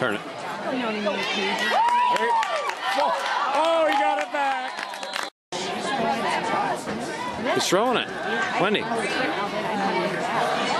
Turn it. Oh, he got it back. He's throwing it. Wendy.